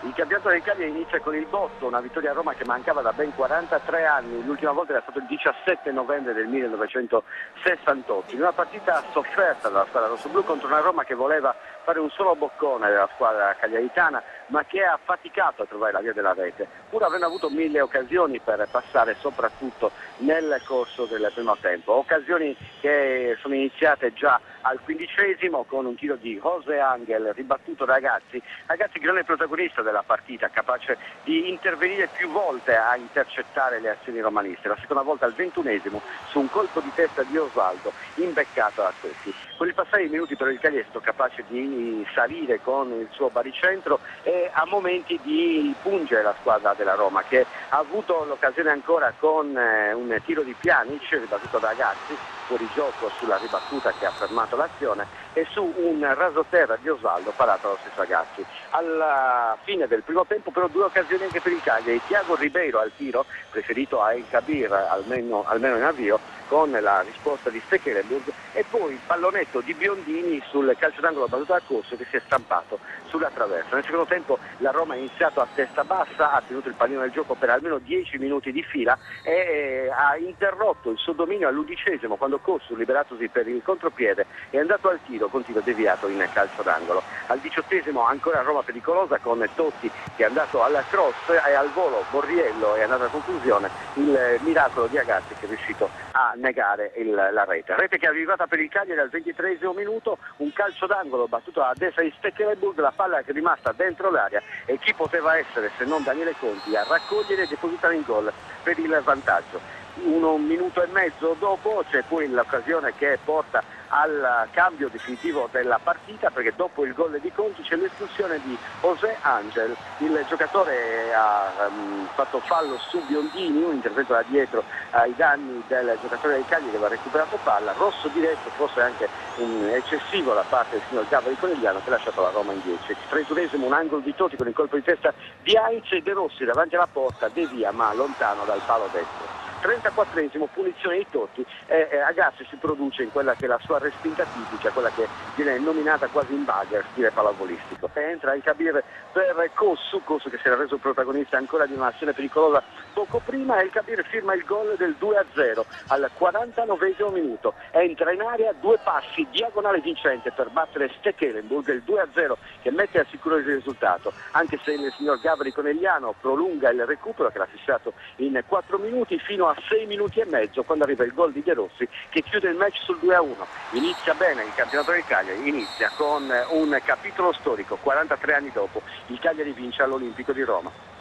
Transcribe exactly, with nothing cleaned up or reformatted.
Il campionato del Cagliari inizia con il botto, una vittoria a Roma che mancava da ben quarantatré anni, l'ultima volta era stato il diciassette novembre del millenovecentosessantotto, in una partita sofferta dalla squadra rossoblù contro una Roma che voleva fare un solo boccone della squadra cagliaritana, ma che ha faticato a trovare la via della rete, pur avendo avuto mille occasioni per passare soprattutto nel corso del primo tempo, occasioni che sono iniziate già al quindicesimo con un tiro di José Angel ribattuto da Agazzi, Agazzi grande protagonista della partita, capace di intervenire più volte a intercettare le azioni romaniste, la seconda volta al ventunesimo su un colpo di testa di Osvaldo imbeccato da Totti. Con il passare dei minuti però il Cagliari è stato capace di salire con il suo baricentro e a momenti di pungere la squadra della Roma, che ha avuto l'occasione ancora con eh, un tiro di Pjanic ribattuto da Agazzi, fuori gioco sulla ribattuta che ha fermato l'azione, e su un rasoterra di Osvaldo parato dallo stesso Agazzi. Alla fine del primo tempo però due occasioni anche per il Cagliari, Thiago Ribeiro al tiro, preferito a El Kabir almeno, almeno in avvio, con la risposta di Stekelenburg, e poi il pallonetto di Biondini sul calcio d'angolo battuto a corso che si è stampato sulla traversa. Nel secondo tempo la Roma ha iniziato a testa bassa, ha tenuto il pallino del gioco per almeno dieci minuti di fila e eh, ha interrotto il suo dominio all'undicesimo quando Corso, liberatosi per il contropiede, è andato al tiro con tiro deviato in calcio d'angolo. Al diciottesimo ancora Roma pericolosa con Totti che è andato al cross e al volo Borriello è andato a conclusione, il miracolo di Agazzi che è riuscito a negare il, la rete. Rete che è arrivata per il Cagliari al ventitreesimo minuto, un calcio d'angolo battuto a destra di Stekelenburg, la palla che è rimasta dentro l'area e chi poteva essere se non Daniele Conti a raccogliere e depositare in gol per il vantaggio. Uno, un minuto e mezzo dopo c'è poi l'occasione che porta al cambio definitivo della partita, perché dopo il gol di Conti c'è l'espulsione di José Angel, il giocatore ha um, fatto fallo su Biondini, un intervento da dietro ai danni del giocatore del Cagliari che aveva recuperato palla, rosso diretto, forse anche un eccessivo da parte del signor Gabri Conegliano che ha lasciato la Roma in dieci. trentunesimo un angolo di Totti con il colpo di testa di Heinz e De Rossi davanti alla porta, devia ma lontano dal palo destro. trentaquattresimo punizione di Totti e eh, Agazzi si produce in quella che è la sua respinta tipica, quella che viene nominata quasi in bagger, stile pallavolistico. Entra il Kabir per Cossu, Cossu che si era reso protagonista ancora di un'azione pericolosa poco prima, e il Kabir firma il gol del due a zero al quarantanovesimo minuto. Entra in area, due passi, diagonale vincente per battere Stekelenburg, il due a zero che mette al sicuro il risultato, anche se il signor Gabri Conegliano prolunga il recupero che l'ha fissato in quattro minuti fino a a sei minuti e mezzo quando arriva il gol di De Rossi che chiude il match sul due a uno. Inizia bene il campionato del Cagliari, inizia con un capitolo storico, quarantatré anni dopo il Cagliari vince all'Olimpico di Roma.